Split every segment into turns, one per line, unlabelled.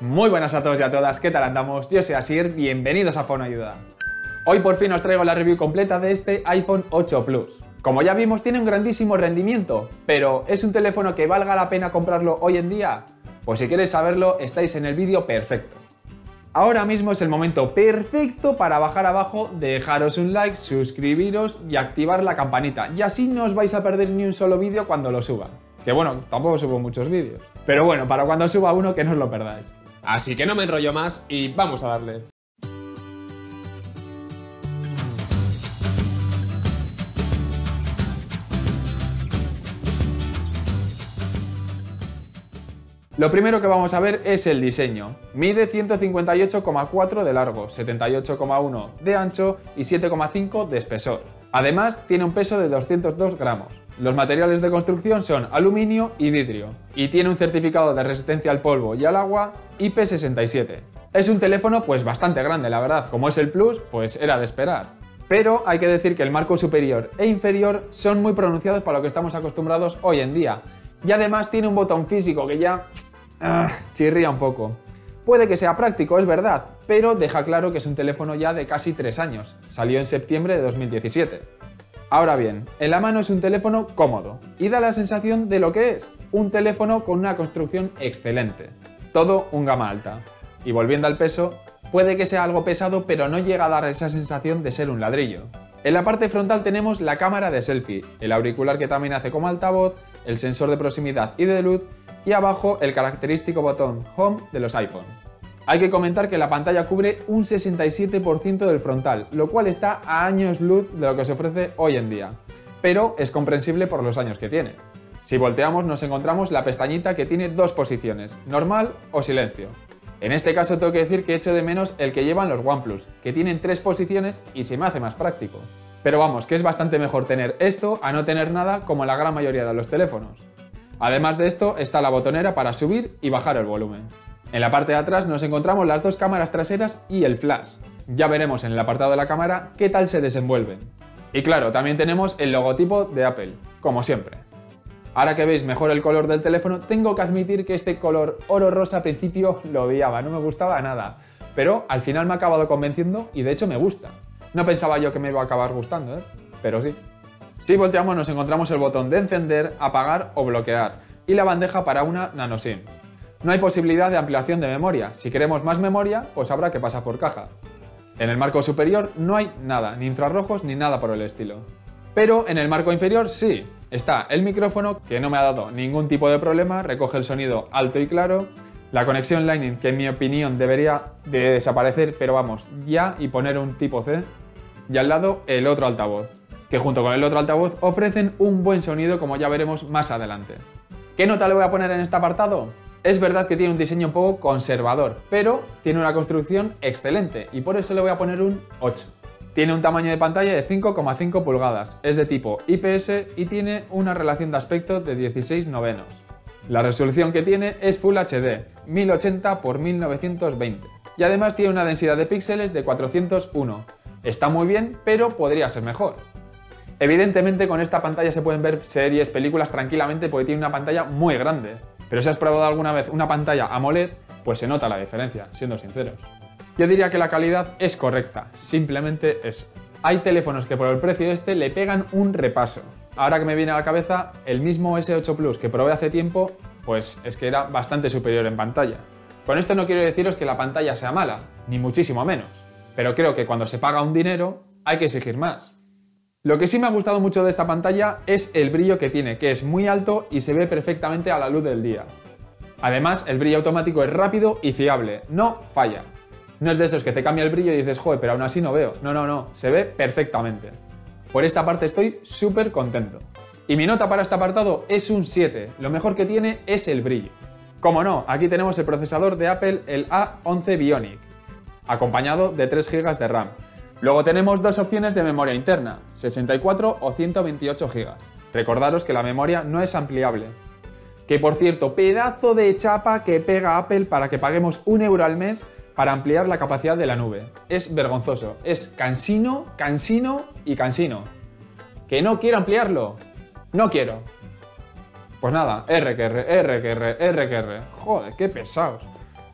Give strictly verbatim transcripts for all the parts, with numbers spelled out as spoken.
Muy buenas a todos y a todas, ¿qué tal andamos? Yo soy Asier, bienvenidos a Fonoayuda. Hoy por fin os traigo la review completa de este iPhone ocho Plus. Como ya vimos, tiene un grandísimo rendimiento, pero ¿es un teléfono que valga la pena comprarlo hoy en día? Pues si queréis saberlo, estáis en el vídeo perfecto. Ahora mismo es el momento perfecto para bajar abajo, dejaros un like, suscribiros y activar la campanita, y así no os vais a perder ni un solo vídeo cuando lo suba. Que bueno, tampoco subo muchos vídeos, pero bueno, para cuando suba uno que no os lo perdáis.
Así que no me enrollo más y vamos a darle.
Lo primero que vamos a ver es el diseño. Mide ciento cincuenta y ocho coma cuatro de largo, setenta y ocho coma uno de ancho y siete coma cinco de espesor. Además, tiene un peso de doscientos dos gramos. Los materiales de construcción son aluminio y vidrio. Y tiene un certificado de resistencia al polvo y al agua I P sesenta y siete. Es un teléfono pues bastante grande, la verdad. Como es el Plus, pues era de esperar. Pero hay que decir que el marco superior e inferior son muy pronunciados para lo que estamos acostumbrados hoy en día. Y además tiene un botón físico que ya ah, chirría un poco. Puede que sea práctico, es verdad, pero deja claro que es un teléfono ya de casi tres años. Salió en septiembre de dos mil diecisiete. Ahora bien, en la mano es un teléfono cómodo y da la sensación de lo que es, un teléfono con una construcción excelente. Todo un gama alta. Y volviendo al peso, puede que sea algo pesado, pero no llega a dar esa sensación de ser un ladrillo. En la parte frontal tenemos la cámara de selfie, el auricular que también hace como altavoz, el sensor de proximidad y de luz, y abajo el característico botón Home de los iPhone. Hay que comentar que la pantalla cubre un sesenta y siete por ciento del frontal, lo cual está a años luz de lo que se ofrece hoy en día, pero es comprensible por los años que tiene. Si volteamos nos encontramos la pestañita que tiene dos posiciones, normal o silencio. En este caso tengo que decir que echo de menos el que llevan los OnePlus, que tienen tres posiciones y se me hace más práctico. Pero vamos, que es bastante mejor tener esto a no tener nada como la gran mayoría de los teléfonos. Además de esto está la botonera para subir y bajar el volumen. En la parte de atrás nos encontramos las dos cámaras traseras y el flash. Ya veremos en el apartado de la cámara qué tal se desenvuelven. Y claro, también tenemos el logotipo de Apple, como siempre. Ahora que veis mejor el color del teléfono, tengo que admitir que este color oro rosa al principio lo odiaba, no me gustaba nada. Pero al final me ha acabado convenciendo y de hecho me gusta. No pensaba yo que me iba a acabar gustando, ¿eh? Pero sí. Si volteamos nos encontramos el botón de encender, apagar o bloquear y la bandeja para una nano SIM. No hay posibilidad de ampliación de memoria. Si queremos más memoria, pues habrá que pasar por caja. En el marco superior no hay nada, ni infrarrojos ni nada por el estilo. Pero en el marco inferior sí. Está el micrófono, que no me ha dado ningún tipo de problema, recoge el sonido alto y claro, la conexión Lightning, que en mi opinión debería de desaparecer, pero vamos, ya, y poner un tipo C, y al lado el otro altavoz, que junto con el otro altavoz ofrecen un buen sonido, como ya veremos más adelante. ¿Qué nota le voy a poner en este apartado? Es verdad que tiene un diseño un poco conservador, pero tiene una construcción excelente, y por eso le voy a poner un ocho. Tiene un tamaño de pantalla de cinco coma cinco pulgadas, es de tipo I P S y tiene una relación de aspecto de dieciséis novenos. La resolución que tiene es Full H D, mil ochenta por mil novecientos veinte, y además tiene una densidad de píxeles de cuatrocientos uno. Está muy bien, pero podría ser mejor. Evidentemente con esta pantalla se pueden ver series, películas tranquilamente porque tiene una pantalla muy grande. Pero si has probado alguna vez una pantalla AMOLED, pues se nota la diferencia, siendo sinceros. Yo diría que la calidad es correcta, simplemente eso. Hay teléfonos que por el precio de este le pegan un repaso. Ahora que me viene a la cabeza, el mismo S ocho Plus que probé hace tiempo, pues es que era bastante superior en pantalla. Con esto no quiero deciros que la pantalla sea mala, ni muchísimo menos. Pero creo que cuando se paga un dinero, hay que exigir más. Lo que sí me ha gustado mucho de esta pantalla es el brillo que tiene, que es muy alto y se ve perfectamente a la luz del día. Además, el brillo automático es rápido y fiable, no falla. No es de esos que te cambia el brillo y dices, joder, pero aún así no veo. No, no, no, se ve perfectamente. Por esta parte estoy súper contento. Y mi nota para este apartado es un siete, lo mejor que tiene es el brillo. Como no, aquí tenemos el procesador de Apple, el A once Bionic, acompañado de tres gigas de RAM. Luego tenemos dos opciones de memoria interna, sesenta y cuatro o ciento veintiocho gigas. Recordaros que la memoria no es ampliable. Que por cierto, pedazo de chapa que pega Apple para que paguemos un euro al mes para ampliar la capacidad de la nube. Es vergonzoso, es cansino, cansino y cansino. ¿Que no quiero ampliarlo? No quiero. Pues nada, R que R, R que R, R que R. Joder, qué pesados.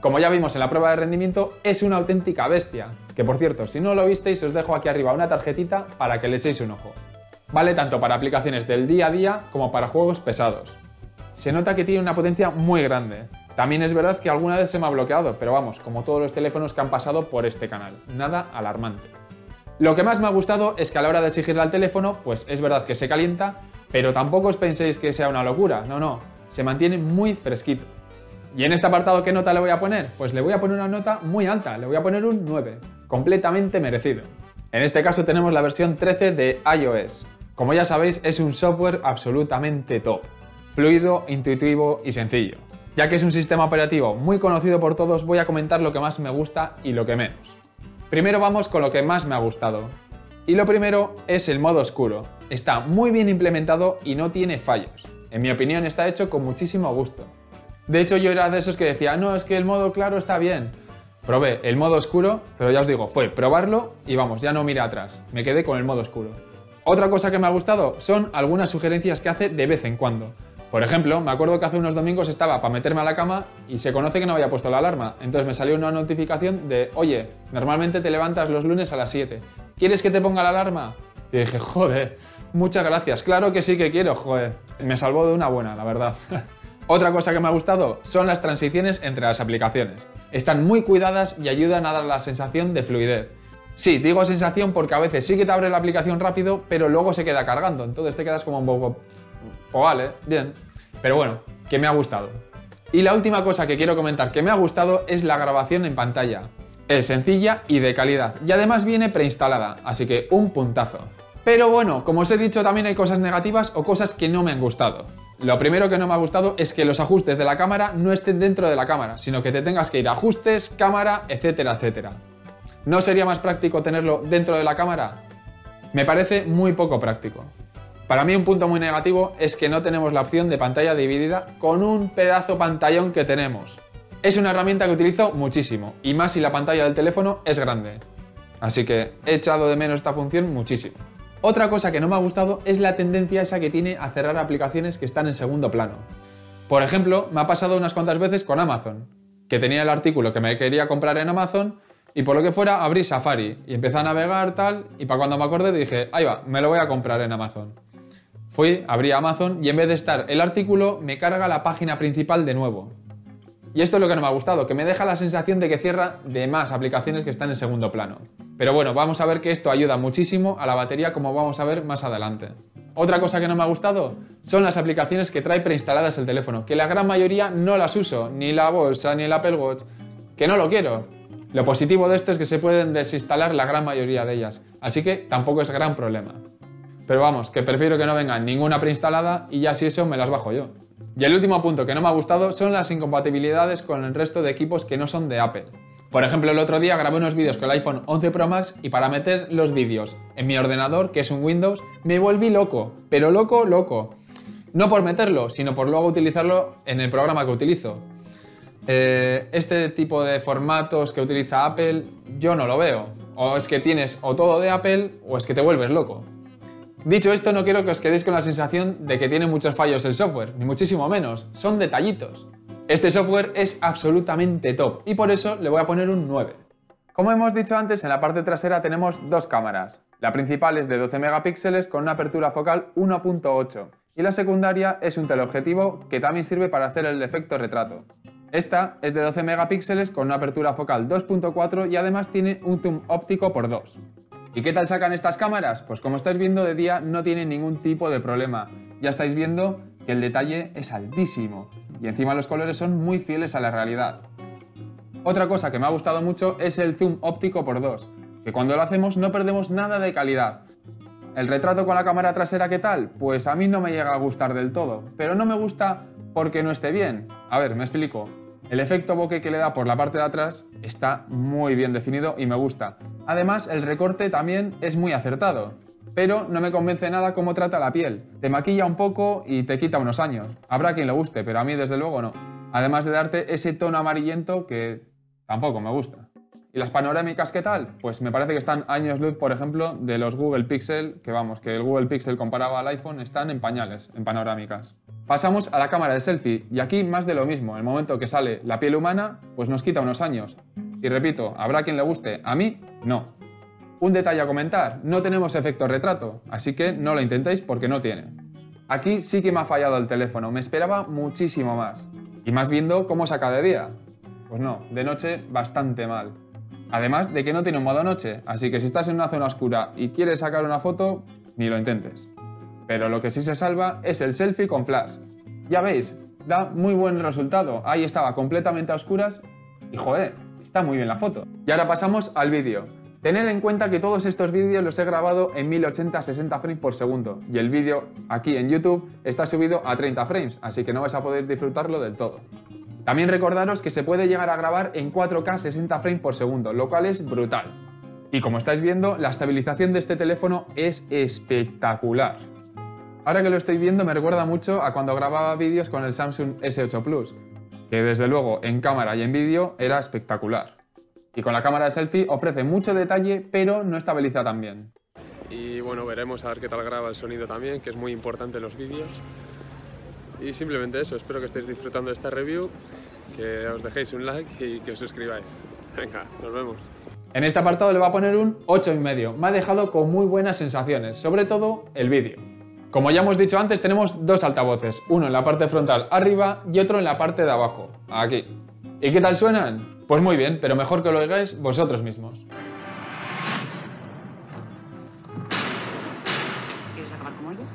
Como ya vimos en la prueba de rendimiento, es una auténtica bestia. Que por cierto, si no lo visteis, os dejo aquí arriba una tarjetita para que le echéis un ojo. Vale tanto para aplicaciones del día a día como para juegos pesados. Se nota que tiene una potencia muy grande. También es verdad que alguna vez se me ha bloqueado, pero vamos, como todos los teléfonos que han pasado por este canal. Nada alarmante. Lo que más me ha gustado es que a la hora de exigirle al teléfono, pues es verdad que se calienta, pero tampoco os penséis que sea una locura, no, no, se mantiene muy fresquito. ¿Y en este apartado qué nota le voy a poner? Pues le voy a poner una nota muy alta, le voy a poner un nueve, completamente merecido. En este caso tenemos la versión trece de iOS. Como ya sabéis, es un software absolutamente top, fluido, intuitivo y sencillo. Ya que es un sistema operativo muy conocido por todos, voy a comentar lo que más me gusta y lo que menos. Primero vamos con lo que más me ha gustado. Y lo primero es el modo oscuro. Está muy bien implementado y no tiene fallos. En mi opinión está hecho con muchísimo gusto. De hecho yo era de esos que decía, no, es que el modo claro está bien. Probé el modo oscuro, pero ya os digo, fue probarlo y vamos, ya no miré atrás. Me quedé con el modo oscuro. Otra cosa que me ha gustado son algunas sugerencias que hace de vez en cuando. Por ejemplo, me acuerdo que hace unos domingos estaba para meterme a la cama y se conoce que no había puesto la alarma. Entonces me salió una notificación de, oye, normalmente te levantas los lunes a las siete. ¿Quieres que te ponga la alarma? Y dije, joder, muchas gracias. Claro que sí que quiero, joder. Me salvó de una buena, la verdad. Otra cosa que me ha gustado son las transiciones entre las aplicaciones. Están muy cuidadas y ayudan a dar la sensación de fluidez. Sí, digo sensación porque a veces sí que te abre la aplicación rápido, pero luego se queda cargando. Entonces te quedas como un poco... Pues vale, bien. Pero bueno, que me ha gustado. Y la última cosa que quiero comentar que me ha gustado es la grabación en pantalla. Es sencilla y de calidad. Y además viene preinstalada, así que un puntazo. Pero bueno, como os he dicho, también hay cosas negativas o cosas que no me han gustado. Lo primero que no me ha gustado es que los ajustes de la cámara no estén dentro de la cámara, sino que te tengas que ir a ajustes, cámara, etcétera, etcétera. ¿No sería más práctico tenerlo dentro de la cámara? Me parece muy poco práctico. Para mí un punto muy negativo es que no tenemos la opción de pantalla dividida con un pedazo pantallón que tenemos. Es una herramienta que utilizo muchísimo, y más si la pantalla del teléfono es grande. Así que he echado de menos esta función muchísimo. Otra cosa que no me ha gustado es la tendencia esa que tiene a cerrar aplicaciones que están en segundo plano. Por ejemplo, me ha pasado unas cuantas veces con Amazon, que tenía el artículo que me quería comprar en Amazon y por lo que fuera abrí Safari y empecé a navegar tal y para cuando me acordé dije, ahí va, me lo voy a comprar en Amazon. Fui, abrí Amazon y en vez de estar el artículo me carga la página principal de nuevo. Y esto es lo que no me ha gustado, que me deja la sensación de que cierra de más aplicaciones que están en segundo plano. Pero bueno, vamos a ver que esto ayuda muchísimo a la batería como vamos a ver más adelante. Otra cosa que no me ha gustado son las aplicaciones que trae preinstaladas el teléfono, que la gran mayoría no las uso, ni la bolsa ni el Apple Watch, que no lo quiero. Lo positivo de esto es que se pueden desinstalar la gran mayoría de ellas, así que tampoco es gran problema. Pero vamos, que prefiero que no venga ninguna preinstalada y ya si eso me las bajo yo. Y el último punto que no me ha gustado son las incompatibilidades con el resto de equipos que no son de Apple. Por ejemplo, el otro día grabé unos vídeos con el iPhone once Pro Max y para meter los vídeos en mi ordenador, que es un Windows, me volví loco, pero loco, loco. No por meterlo, sino por luego utilizarlo en el programa que utilizo. Eh, este tipo de formatos que utiliza Apple, yo no lo veo. O es que tienes o todo de Apple o es que te vuelves loco. Dicho esto, no quiero que os quedéis con la sensación de que tiene muchos fallos el software, ni muchísimo menos, son detallitos. Este software es absolutamente top y por eso le voy a poner un nueve. Como hemos dicho antes, en la parte trasera tenemos dos cámaras. La principal es de doce megapíxeles con una apertura focal uno punto ocho y la secundaria es un teleobjetivo que también sirve para hacer el efecto retrato. Esta es de doce megapíxeles con una apertura focal dos punto cuatro y además tiene un zoom óptico por dos. ¿Y qué tal sacan estas cámaras? Pues como estáis viendo de día no tiene ningún tipo de problema. Ya estáis viendo que el detalle es altísimo y encima los colores son muy fieles a la realidad. Otra cosa que me ha gustado mucho es el zoom óptico por dos, que cuando lo hacemos no perdemos nada de calidad. ¿El retrato con la cámara trasera qué tal? Pues a mí no me llega a gustar del todo, pero no me gusta porque no esté bien. A ver, me explico. El efecto bokeh que le da por la parte de atrás está muy bien definido y me gusta. Además, el recorte también es muy acertado, pero no me convence nada cómo trata la piel. Te maquilla un poco y te quita unos años. Habrá quien le guste, pero a mí desde luego no. Además de darte ese tono amarillento que tampoco me gusta. ¿Y las panorámicas qué tal? Pues me parece que están años luz, por ejemplo, de los Google Pixel, que vamos, que el Google Pixel comparado al iPhone están en pañales, en panorámicas. Pasamos a la cámara de selfie, y aquí más de lo mismo. El momento que sale la piel humana, pues nos quita unos años. Y repito, ¿habrá quien le guste? A mí, no. Un detalle a comentar, no tenemos efecto retrato, así que no lo intentéis porque no tiene. Aquí sí que me ha fallado el teléfono, me esperaba muchísimo más. Y más viendo cómo saca de día. Pues no, de noche bastante mal. Además de que no tiene un modo noche, así que si estás en una zona oscura y quieres sacar una foto, ni lo intentes. Pero lo que sí se salva es el selfie con flash. Ya veis, da muy buen resultado. Ahí estaba completamente a oscuras y joder, está muy bien la foto. Y ahora pasamos al vídeo. Tened en cuenta que todos estos vídeos los he grabado en mil ochenta a sesenta frames por segundo y el vídeo aquí en YouTube está subido a treinta frames, así que no vais a poder disfrutarlo del todo. También recordaros que se puede llegar a grabar en cuatro K sesenta frames por segundo, lo cual es brutal. Y como estáis viendo, la estabilización de este teléfono es espectacular. Ahora que lo estoy viendo me recuerda mucho a cuando grababa vídeos con el Samsung ese ocho Plus, que desde luego en cámara y en vídeo era espectacular. Y con la cámara de selfie ofrece mucho detalle, pero no estabiliza tan bien.
Y bueno, veremos a ver qué tal graba el sonido también, que es muy importante en los vídeos. Y simplemente eso, espero que estéis disfrutando de esta review, que os dejéis un like y que os suscribáis. Venga, nos vemos.
En este apartado le voy a poner un ocho y medio. Me ha dejado con muy buenas sensaciones, sobre todo el vídeo. Como ya hemos dicho antes, tenemos dos altavoces, uno en la parte frontal arriba y otro en la parte de abajo, aquí. ¿Y qué tal suenan? Pues muy bien, pero mejor que lo oigáis vosotros mismos.
¿Quieres acabar como ella?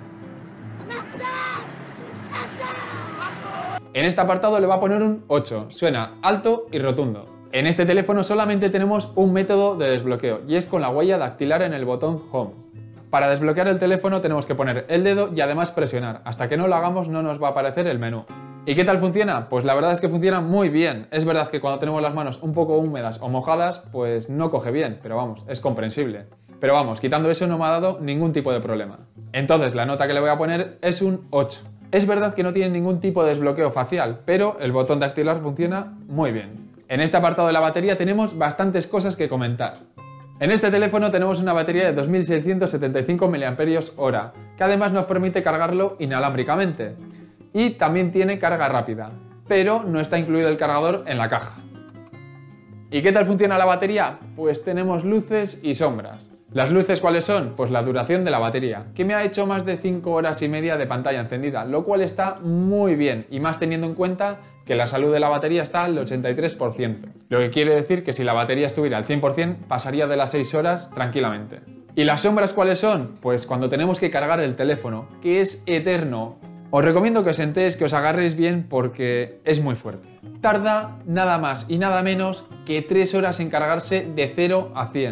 En este apartado le voy a poner un ocho, suena alto y rotundo. En este teléfono solamente tenemos un método de desbloqueo y es con la huella dactilar en el botón Home. Para desbloquear el teléfono tenemos que poner el dedo y además presionar. Hasta que no lo hagamos no nos va a aparecer el menú. ¿Y qué tal funciona? Pues la verdad es que funciona muy bien. Es verdad que cuando tenemos las manos un poco húmedas o mojadas, pues no coge bien, pero vamos, es comprensible. Pero vamos, quitando eso no me ha dado ningún tipo de problema. Entonces la nota que le voy a poner es un ocho. Es verdad que no tiene ningún tipo de desbloqueo facial, pero el botón dactilar funciona muy bien. En este apartado de la batería tenemos bastantes cosas que comentar. En este teléfono tenemos una batería de dos mil seiscientos setenta y cinco miliamperios hora, que además nos permite cargarlo inalámbricamente. Y también tiene carga rápida, pero no está incluido el cargador en la caja. ¿Y qué tal funciona la batería? Pues tenemos luces y sombras. ¿Las luces cuáles son? Pues la duración de la batería, que me ha hecho más de cinco horas y media de pantalla encendida, lo cual está muy bien, y más teniendo en cuenta que la salud de la batería está al ochenta y tres por ciento. Lo que quiere decir que si la batería estuviera al cien por cien, pasaría de las seis horas tranquilamente. ¿Y las sombras cuáles son? Pues cuando tenemos que cargar el teléfono, que es eterno. Os recomiendo que os sentéis, que os agarréis bien porque es muy fuerte. Tarda nada más y nada menos que tres horas en cargarse de cero a cien.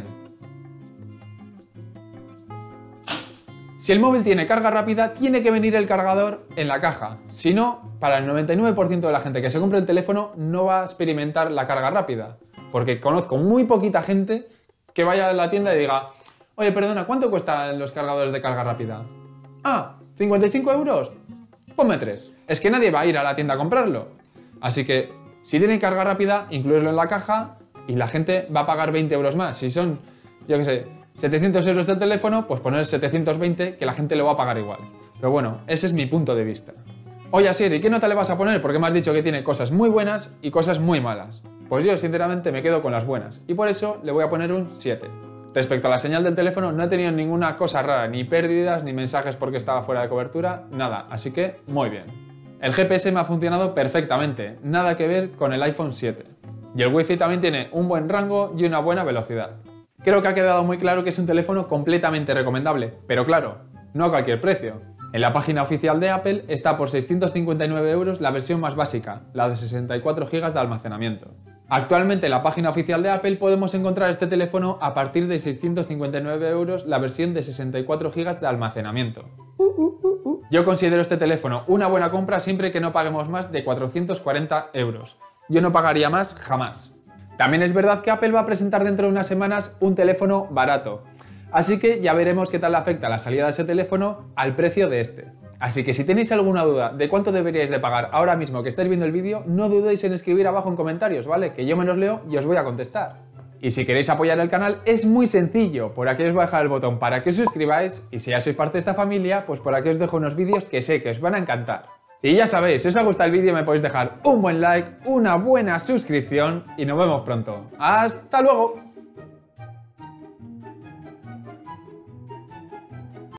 Si el móvil tiene carga rápida, tiene que venir el cargador en la caja. Si no, para el noventa y nueve por ciento de la gente que se compre el teléfono no va a experimentar la carga rápida. Porque conozco muy poquita gente que vaya a la tienda y diga: oye, perdona, ¿cuánto cuestan los cargadores de carga rápida? Ah, ¿cincuenta y cinco euros? Ponme tres. Es que nadie va a ir a la tienda a comprarlo. Así que, si tiene carga rápida, incluirlo en la caja y la gente va a pagar veinte euros más. Si son, yo qué sé, setecientos euros del teléfono, pues poner setecientos veinte, que la gente lo va a pagar igual. Pero bueno, ese es mi punto de vista. Oye, Siri, ¿qué nota le vas a poner? Porque me has dicho que tiene cosas muy buenas y cosas muy malas. Pues yo, sinceramente, me quedo con las buenas. Y por eso le voy a poner un siete. Respecto a la señal del teléfono, no he tenido ninguna cosa rara, ni pérdidas, ni mensajes porque estaba fuera de cobertura, nada. Así que, muy bien. El G P S me ha funcionado perfectamente, nada que ver con el iPhone siete. Y el Wi-Fi también tiene un buen rango y una buena velocidad. Creo que ha quedado muy claro que es un teléfono completamente recomendable, pero claro, no a cualquier precio. En la página oficial de Apple está por seiscientos cincuenta y nueve euros la versión más básica, la de sesenta y cuatro gigas de almacenamiento. Actualmente en la página oficial de Apple podemos encontrar este teléfono a partir de seiscientos cincuenta y nueve euros la versión de sesenta y cuatro gigas de almacenamiento. Uh, uh, uh, uh. Yo considero este teléfono una buena compra siempre que no paguemos más de cuatrocientos cuarenta euros. Yo no pagaría más jamás. También es verdad que Apple va a presentar dentro de unas semanas un teléfono barato. Así que ya veremos qué tal afecta la salida de ese teléfono al precio de este. Así que si tenéis alguna duda de cuánto deberíais de pagar ahora mismo que estáis viendo el vídeo, no dudéis en escribir abajo en comentarios, ¿vale? Que yo me los leo y os voy a contestar. Y si queréis apoyar el canal es muy sencillo, por aquí os voy a dejar el botón para que os suscribáis y si ya sois parte de esta familia, pues por aquí os dejo unos vídeos que sé que os van a encantar. Y ya sabéis, si os ha gustado el vídeo me podéis dejar un buen like, una buena suscripción y nos vemos pronto. ¡Hasta luego!